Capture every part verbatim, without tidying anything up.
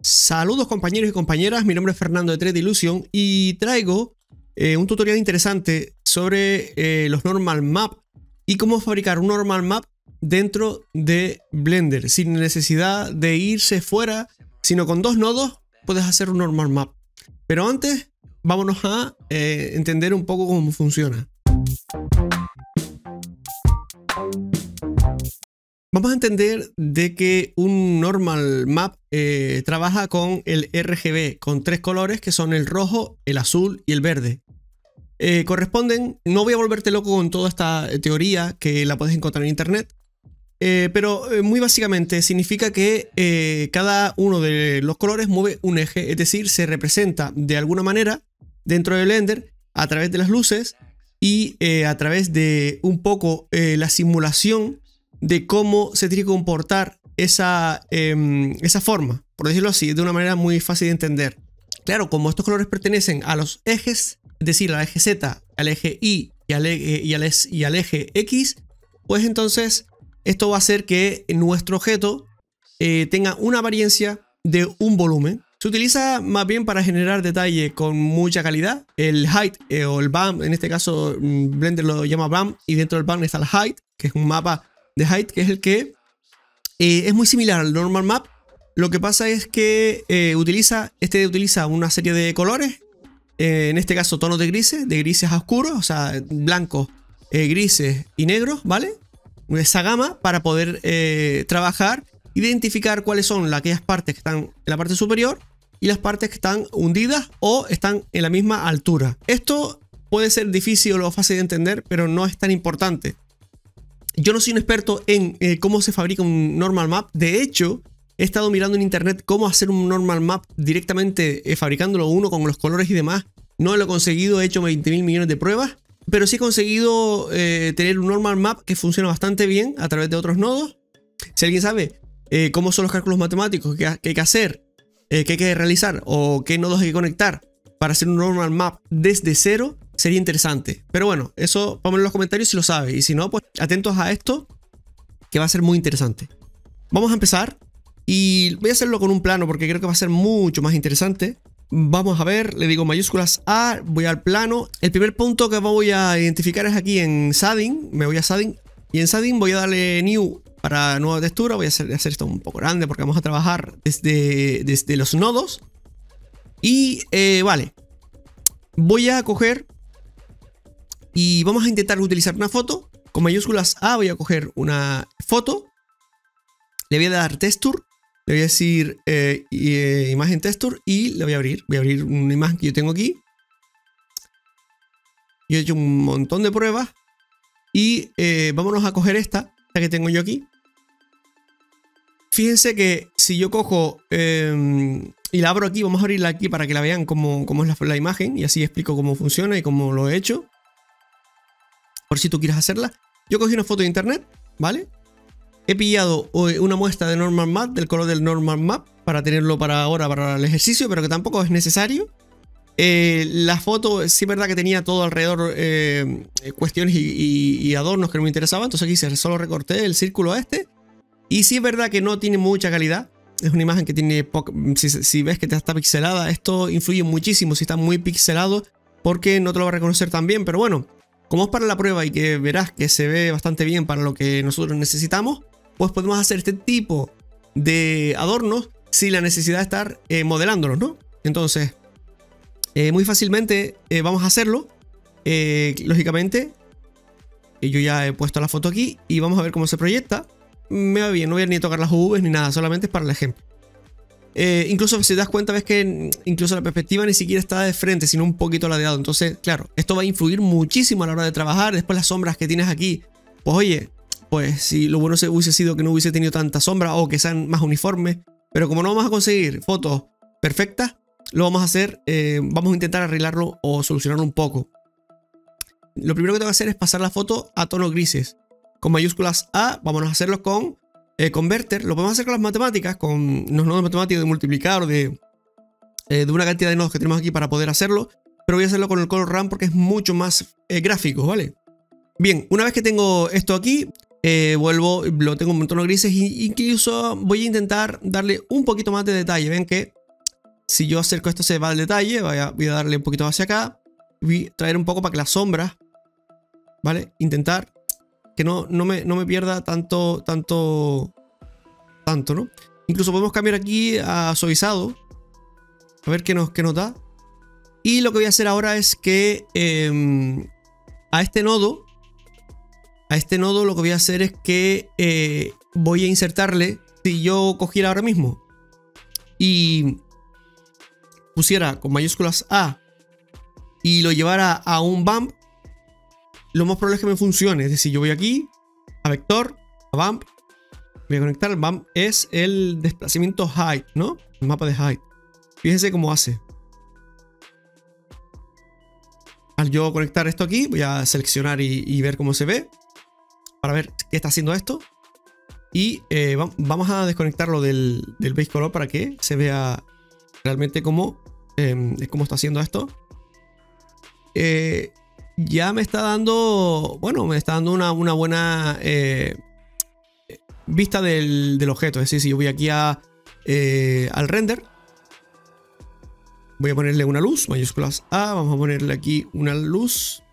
Saludos compañeros y compañeras, mi nombre es Fernando de tres D Illusion y traigo eh, un tutorial interesante sobre eh, los normal map y cómo fabricar un normal map dentro de Blender sin necesidad de irse fuera, sino con dos nodos puedes hacer un normal map. Pero antes vámonos a eh, entender un poco cómo funciona. Vamos a entender de que un normal map eh, trabaja con el R G B, con tres colores que son el rojo, el azul y el verde. Eh, corresponden, no voy a volverte loco con toda esta teoría que la puedes encontrar en internet, eh, pero eh, muy básicamente significa que eh, cada uno de los colores mueve un eje, es decir, se representa de alguna manera dentro de Blender a través de las luces y eh, a través de un poco eh, la simulación de cómo se tiene que comportar esa, eh, esa forma, por decirlo así, de una manera muy fácil de entender. Claro, como estos colores pertenecen a los ejes, es decir, al eje Z, al eje Y y al, eje, y, al, y al eje X, pues entonces esto va a hacer que nuestro objeto eh, tenga una apariencia de un volumen. Se utiliza más bien para generar detalle con mucha calidad. El height eh, o el bump, en este caso Blender lo llama bump, y dentro del bump está el height, que es un mapa de height, que es el que eh, es muy similar al normal map. Lo que pasa es que eh, utiliza, este utiliza una serie de colores, eh, en este caso tonos de grises, de grises a oscuros, o sea, blancos, eh, grises y negros, ¿vale? Esa gama para poder eh, trabajar, identificar cuáles son aquellas partes que están en la parte superior y las partes que están hundidas o están en la misma altura. Esto puede ser difícil o fácil de entender, pero no es tan importante. Yo no soy un experto en eh, cómo se fabrica un normal map. De hecho, he estado mirando en internet cómo hacer un normal map directamente eh, fabricándolo uno con los colores y demás. No lo he conseguido, he hecho veinte mil millones de pruebas, pero sí he conseguido eh, tener un normal map que funciona bastante bien a través de otros nodos. Si alguien sabe eh, cómo son los cálculos matemáticos que, que hay que hacer, eh, que hay que realizar o qué nodos hay que conectar para hacer un normal map desde cero, sería interesante. Pero bueno, eso pónganlo en los comentarios si lo sabes. Y si no, pues atentos a esto, que va a ser muy interesante. Vamos a empezar. Y voy a hacerlo con un plano porque creo que va a ser mucho más interesante. Vamos a ver, le digo mayúsculas A, voy al plano. El primer punto que voy a identificar es aquí en Shading. Me voy a Shading. Y en Shading voy a darle New para nueva textura. Voy a hacer, hacer esto un poco grande porque vamos a trabajar desde, desde los nodos. Y eh, vale. Voy a coger y vamos a intentar utilizar una foto. Con mayúsculas A voy a coger una foto. Le voy a dar texture. Le voy a decir eh, eh, imagen texture y le voy a abrir. Voy a abrir una imagen que yo tengo aquí. Yo he hecho un montón de pruebas. Y eh, vámonos a coger esta, esta que tengo yo aquí. Fíjense que si yo cojo eh, y la abro aquí, vamos a abrirla aquí para que la vean cómo, cómo es la, la imagen. Y así explico cómo funciona y cómo lo he hecho. Por si tú quieres hacerla. Yo cogí una foto de internet, ¿vale? He pillado una muestra de normal map, del color del normal map, para tenerlo para ahora, para el ejercicio, pero que tampoco es necesario. Eh, la foto, sí es verdad que tenía todo alrededor eh, cuestiones y, y, y adornos que no me interesaban. Entonces aquí solo recorté el círculo este. Y sí es verdad que no tiene mucha calidad. Es una imagen que tiene poca, si, si ves que está pixelada, esto influye muchísimo si está muy pixelado, porque no te lo va a reconocer tan bien. Pero bueno, como es para la prueba y que verás que se ve bastante bien para lo que nosotros necesitamos, pues podemos hacer este tipo de adornos sin la necesidad de estar eh, modelándolos, ¿no? Entonces, eh, muy fácilmente eh, vamos a hacerlo. Eh, lógicamente, yo ya he puesto la foto aquí y vamos a ver cómo se proyecta. Me va bien, no voy a ni tocar las U Vs ni nada, solamente es para el ejemplo. Eh, incluso si te das cuenta, ves que incluso la perspectiva ni siquiera está de frente, sino un poquito ladeado. Entonces, claro, esto va a influir muchísimo a la hora de trabajar. Después las sombras que tienes aquí, pues oye, pues si lo bueno hubiese sido que no hubiese tenido tanta sombra o que sean más uniformes. Pero como no vamos a conseguir fotos perfectas, lo vamos a hacer, eh, vamos a intentar arreglarlo o solucionarlo un poco. Lo primero que tengo que hacer es pasar la foto a tonos grises. Con mayúsculas A, vamos a hacerlo con eh, Converter. Lo podemos hacer con las matemáticas, con los nodos matemáticos de multiplicar o de, eh, de una cantidad de nodos que tenemos aquí para poder hacerlo. Pero voy a hacerlo con el Color Ramp porque es mucho más eh, gráfico, ¿vale? Bien, una vez que tengo esto aquí, eh, vuelvo, lo tengo en tonos grises e incluso voy a intentar darle un poquito más de detalle. Ven que si yo acerco esto se va el detalle, voy a, voy a darle un poquito hacia acá, voy a traer un poco para que las sombras, ¿vale? Intentar que no, no, me, no me pierda tanto, tanto, tanto, ¿no? Incluso podemos cambiar aquí a suavizado, a ver qué nos, qué nos da. Y lo que voy a hacer ahora es que eh, a este nodo, a este nodo lo que voy a hacer es que eh, voy a insertarle, si yo cogiera ahora mismo y pusiera con mayúsculas A y lo llevara a un bump, lo más probable es que me funcione. Es decir, yo voy aquí a vector, a bump, voy a conectar. El bump es el desplazamiento height, ¿no? El mapa de height. Fíjense cómo hace. Al yo conectar esto aquí, voy a seleccionar y, y ver cómo se ve para ver qué está haciendo esto. Y eh, vamos a desconectarlo del, del base color para que se vea realmente cómo, eh, cómo está haciendo esto. Eh, ya me está dando, bueno, me está dando una, una buena eh, vista del, del objeto. Es decir, si yo voy aquí a, eh, al render, voy a ponerle una luz, mayúsculas A, vamos a ponerle aquí una luz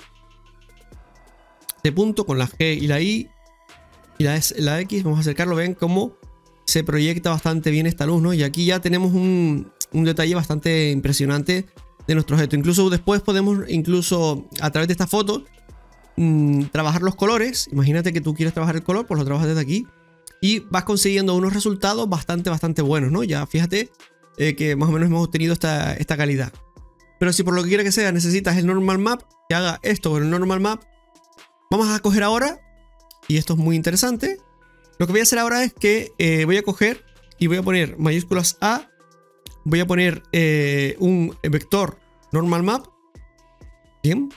de punto con la G y la I y la, S, la X, vamos a acercarlo, ven cómo se proyecta bastante bien esta luz, ¿no? Y aquí ya tenemos un, un detalle bastante impresionante de nuestro objeto. Incluso después podemos, incluso a través de esta foto, mmm, trabajar los colores. Imagínate que tú quieres trabajar el color, pues lo trabajas desde aquí y vas consiguiendo unos resultados bastante, bastante buenos, ¿no? Ya fíjate eh, que más o menos hemos obtenido esta, esta calidad. Pero si por lo que quiera que sea necesitas el normal map, que haga esto con el normal map, vamos a coger ahora, y esto es muy interesante, lo que voy a hacer ahora es que eh, voy a coger y voy a poner mayúsculas A, voy a poner eh, un vector normal map, bien,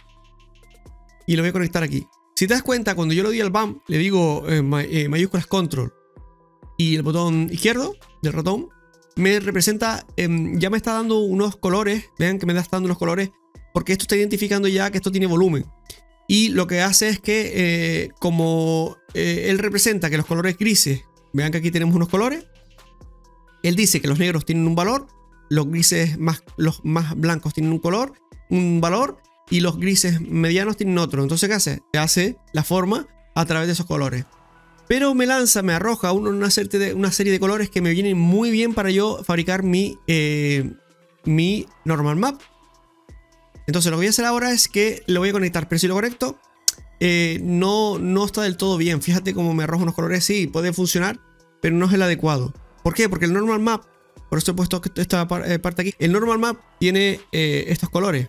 y lo voy a conectar aquí. Si te das cuenta, cuando yo le doy al bump, le digo eh, may, eh, mayúsculas control y el botón izquierdo del ratón, me representa, eh, ya me está dando unos colores, vean que me está dando unos colores, porque esto está identificando ya que esto tiene volumen. Y lo que hace es que, eh, como eh, él representa que los colores grises, vean que aquí tenemos unos colores, él dice que los negros tienen un valor, los grises más, los más blancos tienen un color, un valor, y los grises medianos tienen otro. Entonces, ¿qué hace? Te hace la forma a través de esos colores. Pero me lanza, me arroja uno, una, serie de, una serie de colores que me vienen muy bien para yo fabricar mi, eh, mi normal map. Entonces lo que voy a hacer ahora es que lo voy a conectar, pero si lo conecto eh, no, no está del todo bien. Fíjate cómo me arroja unos colores, sí, puede funcionar, pero no es el adecuado. ¿Por qué? Porque el normal map, por eso he puesto esta parte aquí, el normal map tiene eh, estos colores.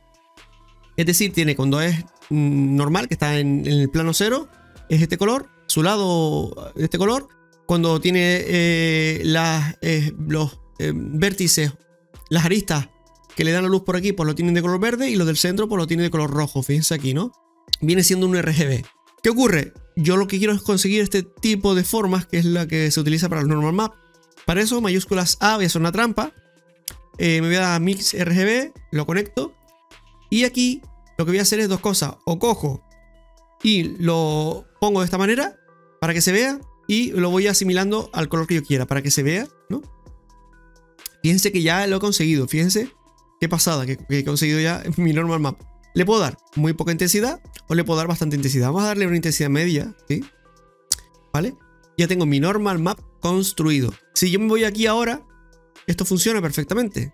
Es decir, tiene cuando es mm, normal, que está en, en el plano cero, es este color, su lado de este color. Cuando tiene eh, las, eh, los eh, vértices, las aristas, que le dan la luz por aquí, pues lo tienen de color verde, y los del centro pues lo tienen de color rojo. Fíjense aquí, ¿no? Viene siendo un R G B. ¿Qué ocurre? Yo lo que quiero es conseguir este tipo de formas, que es la que se utiliza para el normal map. Para eso, mayúsculas A, voy a hacer una trampa. Eh, me voy a dar Mix R G B, lo conecto. Y aquí lo que voy a hacer es dos cosas. O cojo y lo pongo de esta manera para que se vea, y lo voy asimilando al color que yo quiera para que se vea, ¿no? Fíjense que ya lo he conseguido, fíjense. Qué pasada, que, que he conseguido ya mi normal map. Le puedo dar muy poca intensidad o le puedo dar bastante intensidad. Vamos a darle una intensidad media, ¿sí? ¿Vale? Ya tengo mi normal map construido. Si yo me voy aquí ahora, esto funciona perfectamente.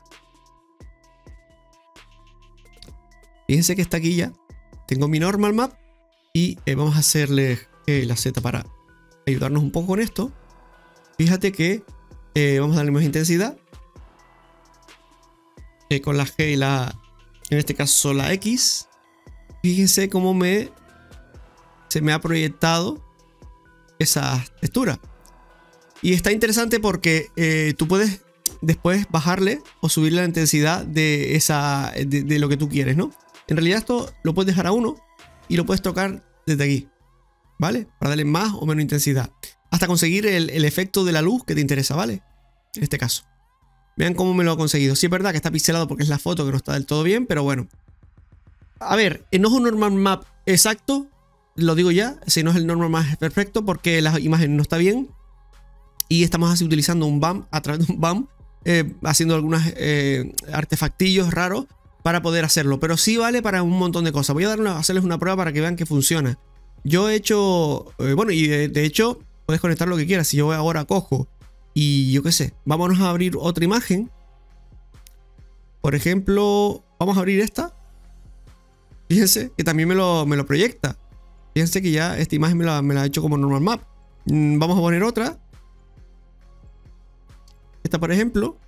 Fíjense que está aquí ya. Tengo mi normal map y eh, vamos a hacerle eh, la Z para ayudarnos un poco con esto. Fíjate que eh, vamos a darle más intensidad. Eh, con la G y la, en este caso la X, fíjense cómo me se me ha proyectado esa textura. Y está interesante porque eh, tú puedes después bajarle o subirle la intensidad de, esa, de, de lo que tú quieres, ¿no? En realidad esto lo puedes dejar a uno y lo puedes tocar desde aquí, ¿vale? Para darle más o menos intensidad, hasta conseguir el, el efecto de la luz que te interesa, ¿vale? En este caso. Vean cómo me lo ha conseguido. Sí es verdad que está pixelado porque es la foto que no está del todo bien, pero bueno. A ver, no es un normal map exacto, lo digo ya, ese no es el normal map perfecto porque la imagen no está bien. Y estamos así utilizando un B A M, a través de un B A M, eh, haciendo algunos eh, artefactillos raros para poder hacerlo. Pero sí vale para un montón de cosas. Voy a dar una, hacerles una prueba para que vean que funciona. Yo he hecho, eh, bueno, y de, de hecho puedes conectar lo que quieras. Si yo ahora cojo y yo qué sé, vámonos a abrir otra imagen. Por ejemplo, vamos a abrir esta. Fíjense que también me lo, me lo proyecta. Fíjense que ya esta imagen me la, me la ha hecho como normal map. Mm, vamos a poner otra. Esta, por ejemplo.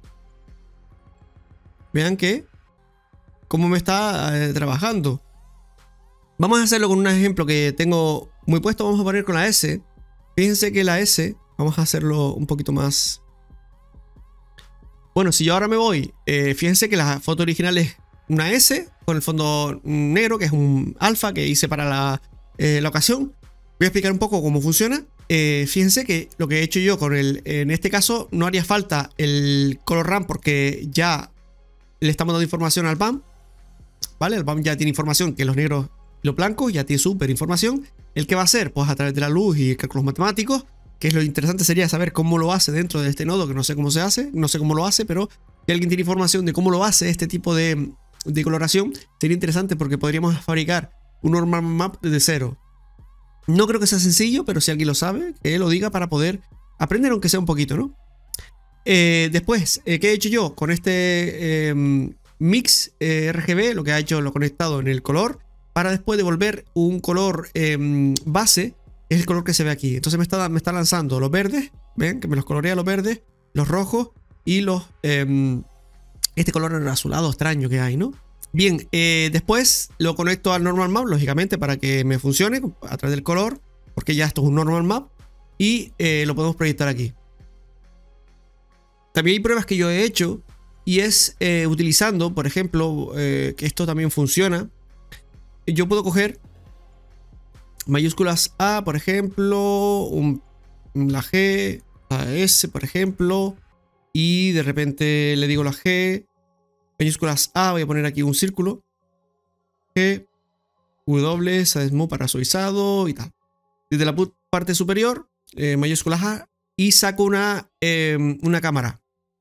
Vean que cómo me está eh, trabajando. Vamos a hacerlo con un ejemplo que tengo muy puesto. Vamos a poner con la S. Fíjense que la S, vamos a hacerlo un poquito más. Bueno, si yo ahora me voy, eh, fíjense que la foto original es una S con el fondo negro, que es un alfa que hice para la, eh, la ocasión. Voy a explicar un poco cómo funciona. Eh, fíjense que lo que he hecho yo con el, en este caso no haría falta el color RAM porque ya le estamos dando información al B A M. ¿Vale? El B A M ya tiene información que los negros y los blancos ya tiene súper información. ¿El qué va a hacer? Pues a través de la luz y cálculos matemáticos, que es lo interesante sería saber cómo lo hace dentro de este nodo, que no sé cómo se hace, no sé cómo lo hace, pero si alguien tiene información de cómo lo hace este tipo de, de coloración, sería interesante porque podríamos fabricar un normal map desde cero. No creo que sea sencillo, pero si alguien lo sabe, que lo diga para poder aprender aunque sea un poquito, ¿no? Eh, después, eh, ¿qué he hecho yo? Con este eh, mix eh, R G B, lo que ha hecho lo he conectado en el color, para después devolver un color eh, base, es el color que se ve aquí. Entonces me está, me está lanzando los verdes, ven que me los colorea los verdes, los rojos y los eh, este color azulado extraño que hay, ¿no? Bien, eh, después lo conecto al normal map, lógicamente, para que me funcione a través del color, porque ya esto es un normal map y eh, lo podemos proyectar aquí. También hay pruebas que yo he hecho y es eh, utilizando, por ejemplo, eh, que esto también funciona. Yo puedo coger mayúsculas A, por ejemplo, un, la G, la S, por ejemplo, y de repente le digo la G, mayúsculas A, voy a poner aquí un círculo, G, W, Smooth para suavizado y tal. Desde la parte superior, eh, mayúsculas A, y saco una, eh, una cámara.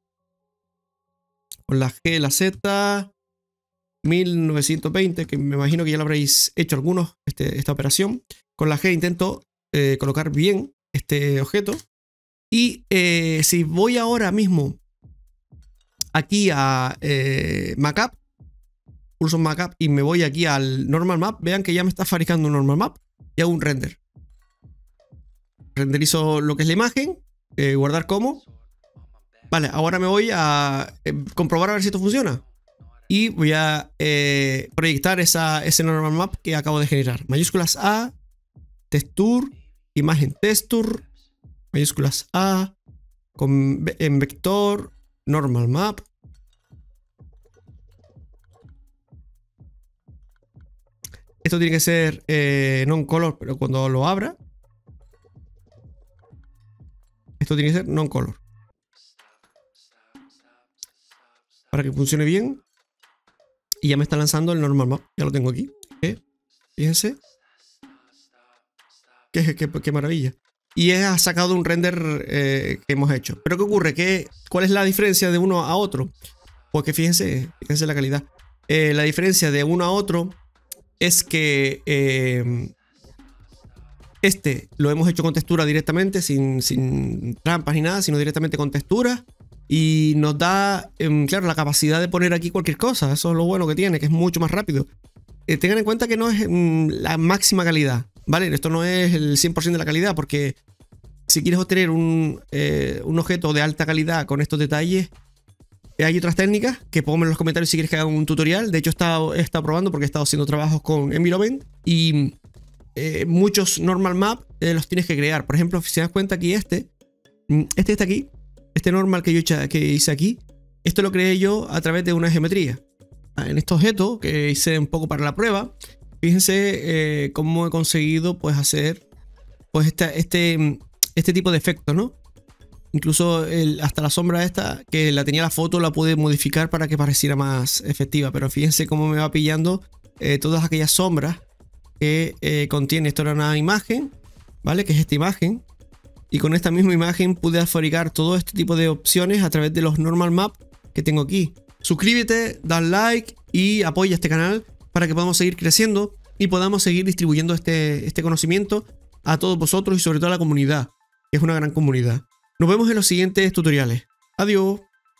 Con la G, la Z, mil novecientos veinte, que me imagino que ya lo habréis hecho algunos, este, esta operación. Con la G intento eh, colocar bien este objeto. Y eh, si voy ahora mismo aquí a eh, Mockup, pulso Mockup y me voy aquí al Normal Map, vean que ya me está fabricando un Normal Map y hago un render. Renderizo lo que es la imagen, eh, guardar como. Vale, ahora me voy a eh, comprobar a ver si esto funciona. Y voy a eh, proyectar esa, ese normal map que acabo de generar. Mayúsculas A, texture, imagen texture, mayúsculas A, con, en vector, normal map. Esto tiene que ser eh, non-color, pero cuando lo abra, esto tiene que ser non-color. Para que funcione bien. Y ya me está lanzando el normal map. Ya lo tengo aquí. ¿Eh? Fíjense. Qué, qué, qué maravilla. Y ha sacado un render eh, que hemos hecho. Pero ¿qué ocurre? ¿Qué, ¿Cuál es la diferencia de uno a otro? Pues que fíjense, fíjense la calidad. Eh, la diferencia de uno a otro es que eh, este lo hemos hecho con textura directamente, sin, sin trampas ni nada, sino directamente con textura. Y nos da, eh, claro, la capacidad de poner aquí cualquier cosa. Eso es lo bueno que tiene, que es mucho más rápido. Eh, tengan en cuenta que no es mm, la máxima calidad, ¿vale? Esto no es el cien por ciento de la calidad, porque si quieres obtener un, eh, un objeto de alta calidad con estos detalles, eh, hay otras técnicas que pongo en los comentarios si quieres que haga un tutorial. De hecho, he estado, he estado probando porque he estado haciendo trabajos con Environment y eh, muchos normal map eh, los tienes que crear. Por ejemplo, si te das cuenta aquí este, este está aquí. Este normal que yo que hice aquí, esto lo creé yo a través de una geometría. En este objeto que hice un poco para la prueba, fíjense eh, cómo he conseguido pues hacer pues este, este, este tipo de efectos, ¿no? Incluso el, hasta la sombra esta, que la tenía la foto, la pude modificar para que pareciera más efectiva. Pero fíjense cómo me va pillando eh, todas aquellas sombras que eh, contiene, esto era una imagen, ¿vale? Que es esta imagen. Y con esta misma imagen pude fabricar todo este tipo de opciones a través de los normal map que tengo aquí. Suscríbete, da like y apoya este canal para que podamos seguir creciendo y podamos seguir distribuyendo este, este conocimiento a todos vosotros y sobre todo a la comunidad, que es una gran comunidad. Nos vemos en los siguientes tutoriales. Adiós.